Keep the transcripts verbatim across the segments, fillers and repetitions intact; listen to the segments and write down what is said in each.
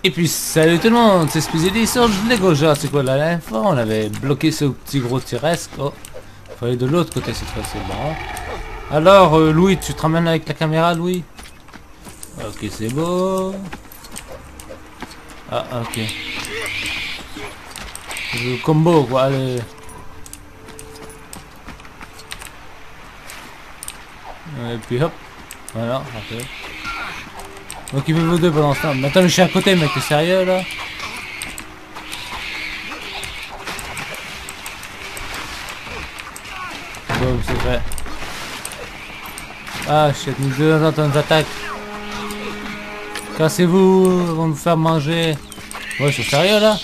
Et puis salut tout le monde, c'est Spizzy sur Lego Jurassic. C'est quoi la dernière fois on avait bloqué ce petit gros T-Rex. Oh, faut aller de l'autre côté cette fois-ci. Bon. Alors euh, Louis, tu te ramènes avec la caméra, Louis? Ok, c'est beau. Ah, ok. Le combo quoi, allez. Et puis hop, voilà, parfait. Occupez-vous deux pendant ce temps. Mais attends, mais je suis à côté, mec, t'es sérieux là? Bon, c'est fait. Ah, shit, nous deux dans nos attaques. Cassez-vous avant de vous faire manger. Ouais, c'est sérieux là?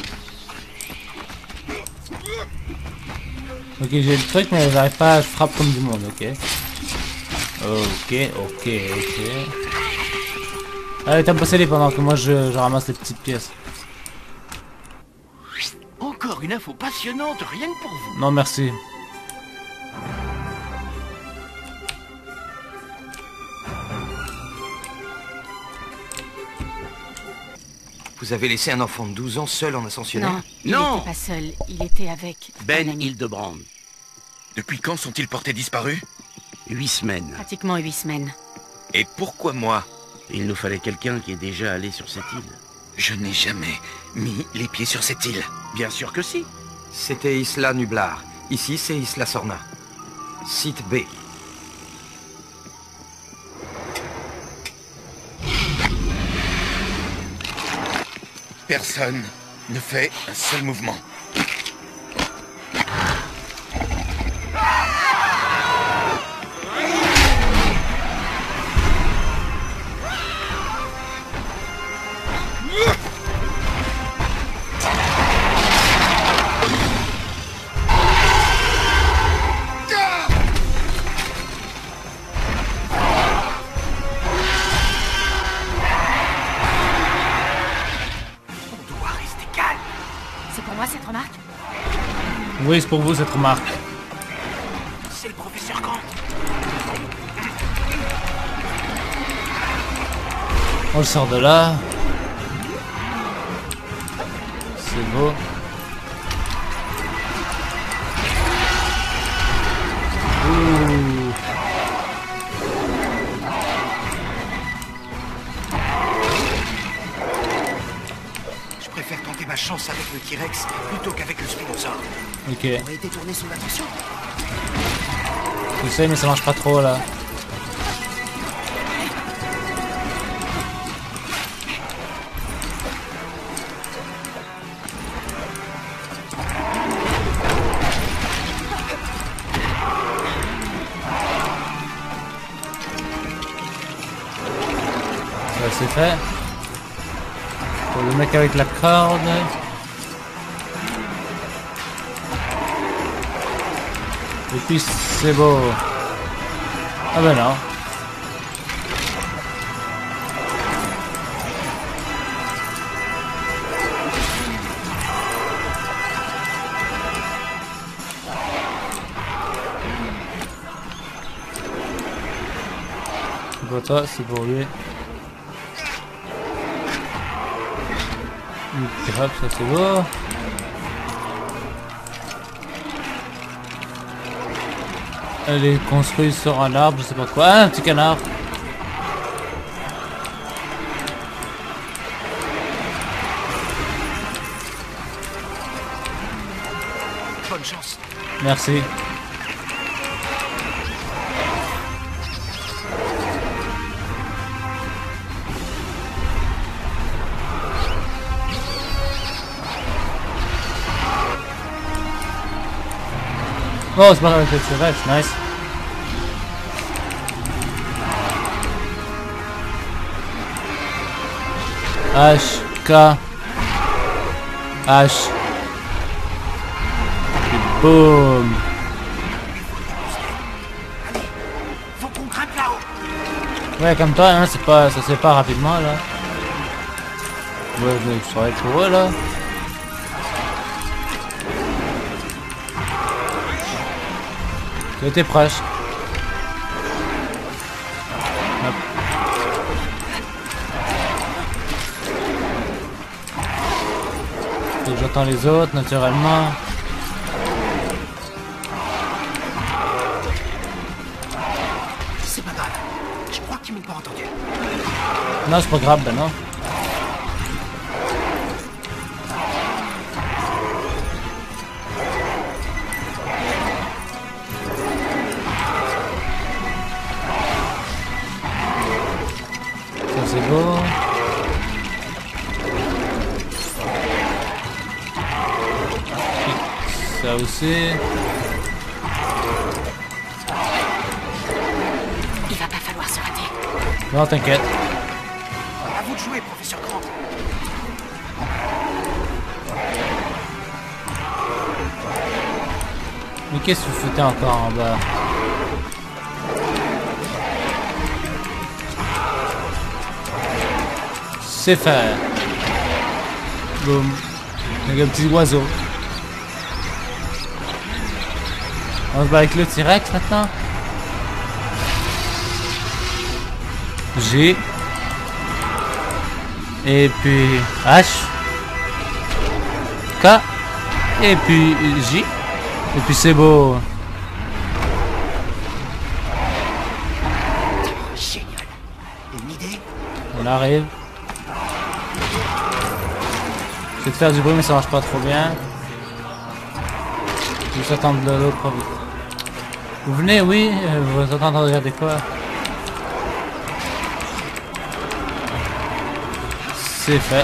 Ok, j'ai le truc, mais j'arrive pas, je frappe comme du monde, ok. Ok, ok, ok. Allez, t'as possédé pendant que moi je, je ramasse les petites pièces. Encore une info passionnante, rien que pour vous. Non, merci. Vous avez laissé un enfant de douze ans seul en ascensionnaire? Non, il Non. n'était pas seul, il était avec Ben un ami. Hildebrand. Depuis quand sont-ils portés disparus? Huit semaines. Pratiquement huit semaines. Et pourquoi moi? Il nous fallait quelqu'un qui est déjà allé sur cette île. Je n'ai jamais mis les pieds sur cette île. Bien sûr que si. C'était Isla Nublar. Ici, c'est Isla Sorna. Site B. Personne ne fait un seul mouvement. C'est pour moi cette remarque? Oui, c'est pour vous cette remarque. C'est le professeur Grant. On le sort de là. C'est beau. Ouh. Je préfère tenter ma chance avec le T-Rex plutôt qu'avec le Spinosaure. Ok. On a été tourné sous l'attention. Je sais, mais ça marche pas trop là. Ça c'est fait. Pour le mec avec la corde. Et puis c'est beau. Ah ben non. C'est pour toi, c'est pour lui. Hop, ça c'est beau. Elle est construite sur un arbre, je sais pas quoi. Ah, un petit canard. Bonne chance. Merci. Oh, c'est pas grave, c'est vrai, c'est nice. H, K, H. Et boum. Faut qu'on grimpe là-haut. Ouais, comme toi, hein, c'est pas, ça se fait pas rapidement là. Ouais, je serais pour eux là. C'était proche. Hop. J'entends les autres, naturellement. C'est pas grave. Je crois qu'ils m'ont pas entendu. Non, c'est pas grave, ben non. Ça c'est beau. Ça aussi. Il va pas falloir se rater. Non, t'inquiète. À vous de jouer, professeur Grant. Mais qu'est-ce que vous foutez encore en bas? C'est fait. Boum. Avec un petit oiseau. On se bat avec le T-Rex maintenant. G. Et puis H. K. Et puis J. Et puis c'est beau. Génial. Une idée? On arrive. Je vais te faire du bruit mais ça marche pas trop bien. Je vais attendre de l'autre vite. Vous venez, oui, vous êtes en train de regarder quoi? C'est fait.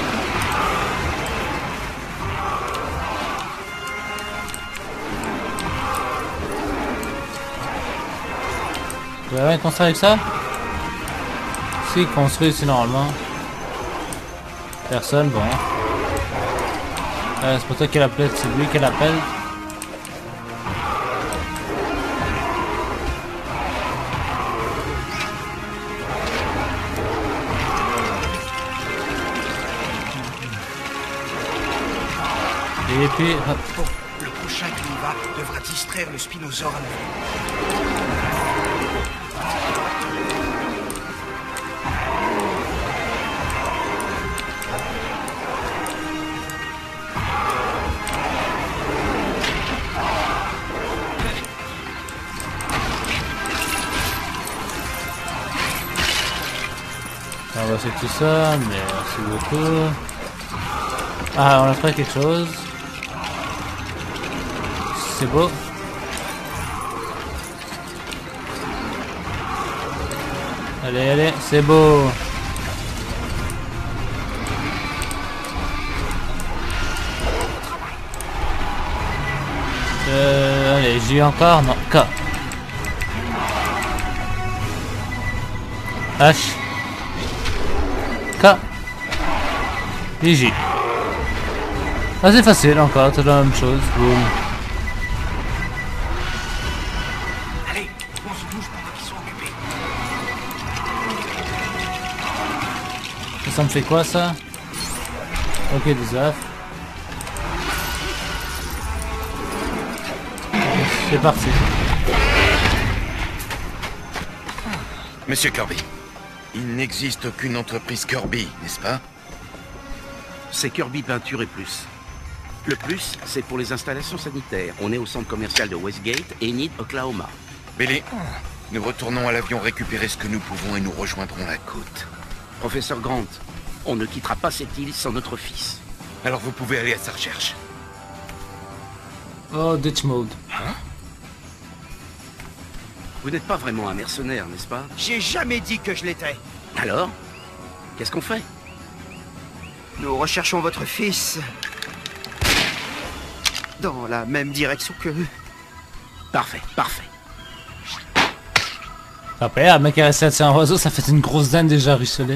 Vous avez rien construit avec ça? Si, construit aussi normalement. Personne, bon. Euh, c'est pas toi qui l'appelle, c'est lui qui l'appelle. Et puis, hop. Bon, le prochain qui y va devra distraire le spinosaure à nouveau. On va essayer tout ça, merci beaucoup. Ah, on a trouvé quelque chose. C'est beau. Allez, allez, c'est beau. Euh, allez, J encore, non, K. H. K. Et J. Ah, c'est facile encore, c'est la même chose. Boum. Allez, on se bouge pendant qu'ils sont occupés. Ça, ça me fait quoi ça? Ok, des œufs. C'est parti. Monsieur Kirby, il n'existe aucune entreprise Kirby, n'est-ce pas? C'est Kirby Peinture et Plus. Le plus, c'est pour les installations sanitaires. On est au centre commercial de Westgate, Enid, Oklahoma. Billy, nous retournons à l'avion récupérer ce que nous pouvons et nous rejoindrons la côte. Professeur Grant, on ne quittera pas cette île sans notre fils. Alors vous pouvez aller à sa recherche. Oh, Dutch mode. Vous n'êtes pas vraiment un mercenaire, n'est-ce pas? J'ai jamais dit que je l'étais. Alors? Qu'est-ce qu'on fait? Nous recherchons votre fils dans la même direction que... Parfait, parfait. Après, un mec qui a resté à un oiseau, ça fait une grosse dinde déjà ruisselée.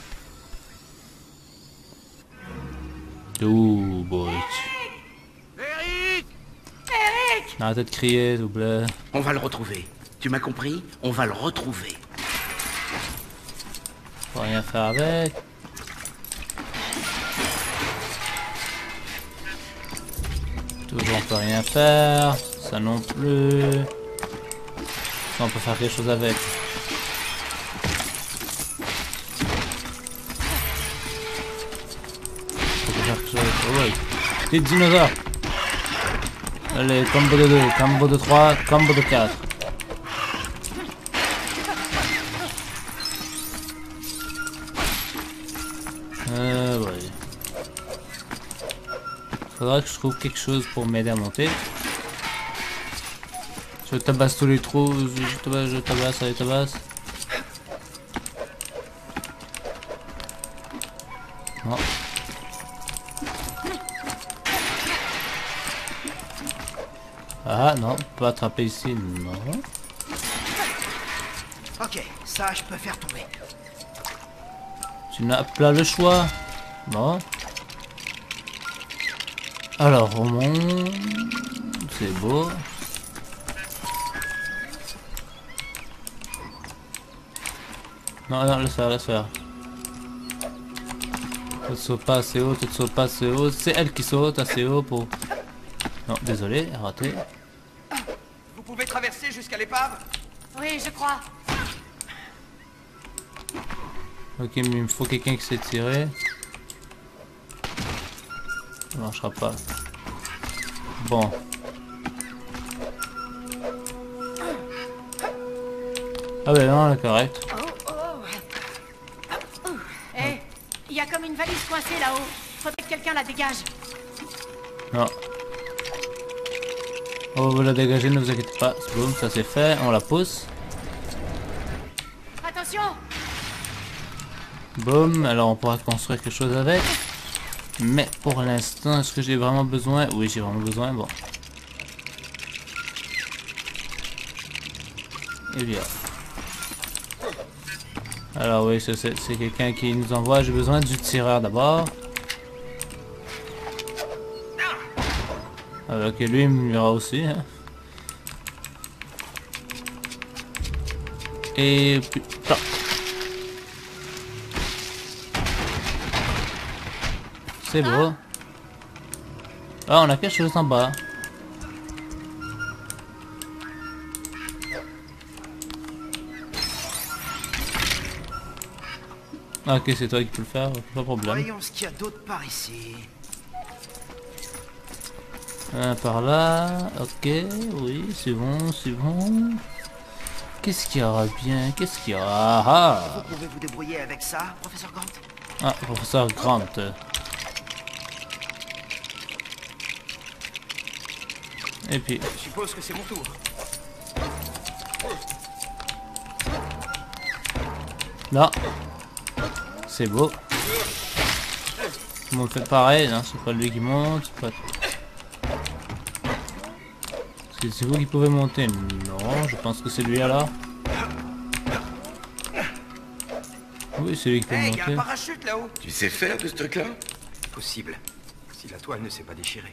Ouh, boy. Eric! Eric! Arrêtez de crier, s'il vous plaît. On va le retrouver. Tu m'as compris? On va le retrouver. Faut rien faire avec. Toujours on peut rien faire. Ça non plus. Ça on peut faire quelque chose avec. On peut faire quelque chose avec. Oh, ouais. Petit dinosaure. Allez, combo de deux, combo de trois, combo de quatre. Euh, ouais. Faudra que je trouve quelque chose pour m'aider à monter. Je tabasse tous les trous, je tabasse, je tabasse, allez tabasse. Non. Ah non, pas attraper ici, non. Ok, ça je peux faire tomber. Tu n'as pas le choix. Bon. Alors, on monte. C'est beau. Non, non, laisse faire, laisse faire. Tu ne sautes pas assez haut, tu ne sautes pas assez haut. C'est elle qui saute assez haut pour... Non, désolé, raté. Vous pouvez traverser jusqu'à l'épave? Oui, je crois. Ok, mais il me faut quelqu'un qui sait tirer. Ça marchera pas. Bon. Ah ben non, elle est correcte. Oh, oh. Hé, il y a comme une valise coincée là-haut. Faudrait que quelqu'un la dégage. Non. Oh, vous la dégagez, ne vous inquiétez pas. Boum, ça c'est fait. On la pousse. Attention! Boum, alors on pourra construire quelque chose avec. Mais pour l'instant, est-ce que j'ai vraiment besoin? Oui, j'ai vraiment besoin. Bon. Et bien. Alors oui, c'est quelqu'un qui nous envoie. J'ai besoin du tireur d'abord. Ok, lui il m'ira aussi. Hein. Et puis... Ah. C'est beau. Ah, on a quelque chose en bas. Ok, c'est toi qui peux le faire, pas de problème. Voyons ce qu'il y a d'autre par ici. Un par là, ok, oui, c'est bon, c'est bon. Qu'est-ce qu'il y aura bien? Qu'est-ce qu'il y aura? Ah, Vous pouvez vous débrouiller avec ça, professeur Grant? ah, professeur Grant. Et puis... Je suppose que c'est mon tour. Là. C'est beau. Tout le monde fait pareil, hein, c'est pas lui qui monte, c'est pas... C'est vous qui pouvez monter? Non, je pense que c'est lui alors. Oui, c'est lui qui peut Hey, il y a un monter. parachute là-haut. Tu sais faire de ce truc-là? Possible. Si la toile ne s'est pas déchirée.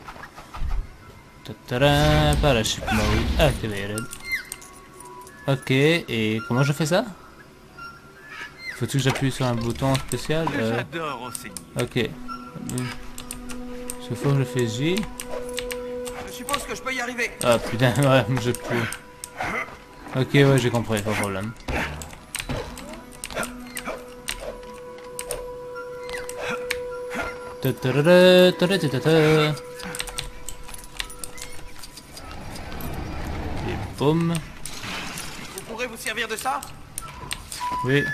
Tataran, parachute mode activated. Ok, et comment je fais ça? Faut-il que j'appuie sur un bouton spécial? euh... J'adore enseigner. Ok. Ce fois que je fais J. Je suppose que je peux y arriver. Ah putain, ouais, je peux. Ok, ouais, j'ai compris, pas de problème. Ta-ta-ra-ra, ta-ra-ta-ta-ta. Et boum. Vous pourrez vous servir de ça? Oui.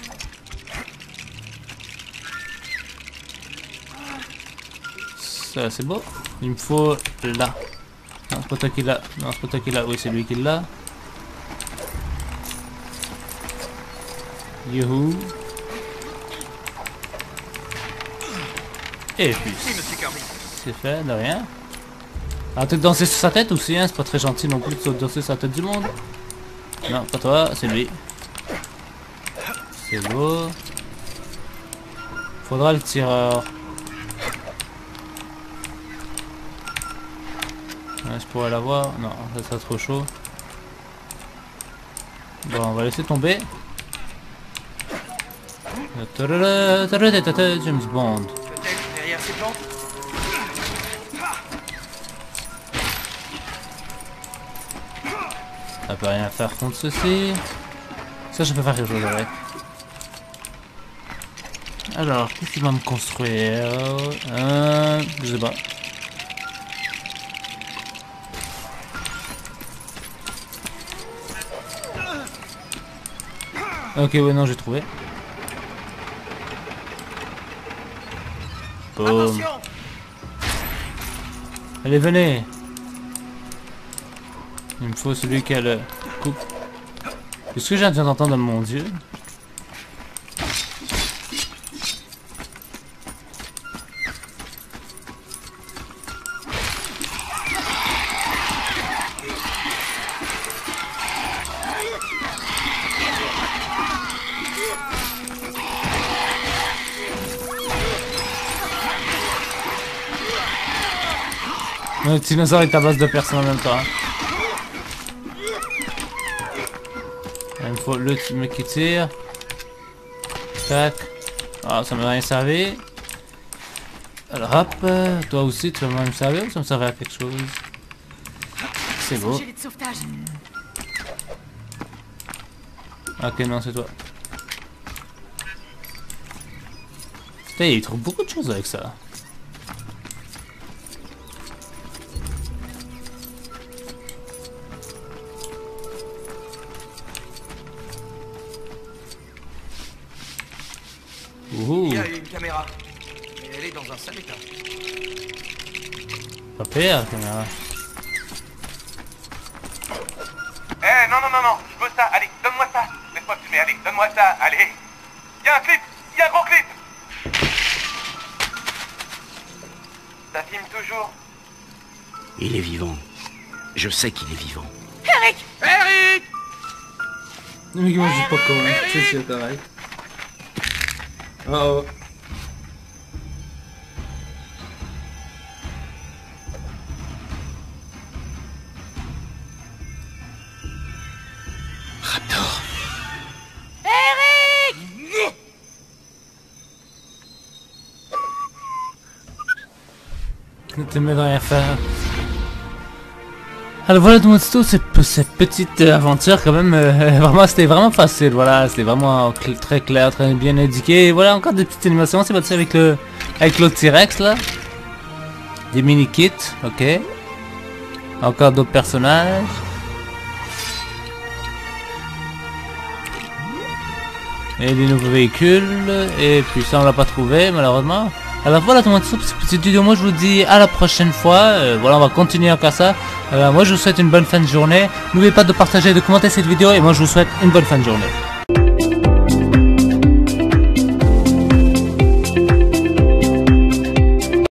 Ça, c'est beau. Il me faut là. Non, c'est pas toi qui l'a. Non, c'est pas toi qui l'a. Oui, c'est lui qui l'a. Youhou. Et puis, Si, monsieur Kirby. c'est fait, de rien. Arrêtez de danser sur sa tête aussi, hein. C'est pas très gentil non plus de danser sur la tête du monde. Non, pas toi, c'est lui. C'est beau. Faudra le tireur. Ouais, je pourrais l'avoir. Non, ça sera trop chaud. Bon, on va laisser tomber. James Bond. Peut-être derrière ces plantes? Ça peut rien faire contre ceci. Ça, je peux faire quelque chose avec. Alors, qu'est-ce qu'il va me construire? Euh, je sais pas. Ok, ouais, non, j'ai trouvé. Boum. Attention! Allez, venez. Il me faut celui qui a le coupe. Est-ce que j'ai viens d'entendre, mon dieu? Le dinosaure est à base de personnes en même temps. Il me faut le mec qui tire. Tac. Ah, ça m'a rien servi. Alors hop, toi aussi tu vas me servir ou ça me servait à quelque chose? C'est beau. Gilet de sauvetage. Ok, non, c'est toi. Putain, il trouve beaucoup de choses avec ça. Ouh. Il y a une caméra. Et elle est dans un sale état. Pas pire, la caméra. Eh, non, non, non, non, je veux ça, allez, donne-moi ça. Laisse-moi filmer, allez, donne-moi ça, allez. Il y a un clip, il y a un gros clip. Ça filme toujours. Il est vivant. Je sais qu'il est vivant. Eric! Eric! Le mec, moi, je suis pas con, hein. C'est sûr, pareil. Oh oh. Raptor. Eric! Ne te mets de rien faire. Alors voilà tout le monde, c'est tout, cette, cette petite aventure quand même, euh, vraiment c'était vraiment facile, voilà, c'était vraiment cl très clair, très bien indiqué, et voilà encore des petites animations, c'est parti avec le avec l'autre T-Rex là, des mini kits, ok, encore d'autres personnages, et des nouveaux véhicules, et puis ça on l'a pas trouvé malheureusement. Alors voilà tout le monde, c'est cette petite vidéo, moi je vous dis à la prochaine fois, euh, voilà on va continuer encore ça. Euh, moi je vous souhaite une bonne fin de journée, n'oubliez pas de partager et de commenter cette vidéo et moi je vous souhaite une bonne fin de journée.